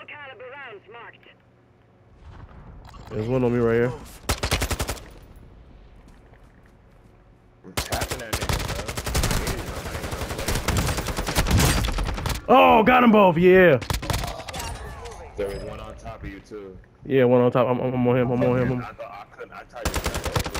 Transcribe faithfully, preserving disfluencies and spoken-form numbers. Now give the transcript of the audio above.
caliber rounds marked. There's one on me right here. I'm tapping that nigga, bro. Oh, got them both. Yeah. There was one on top of you too. Yeah, one on top. I'm, I'm on him. I'm on him. I'm... I thought I couldn't. I tried to.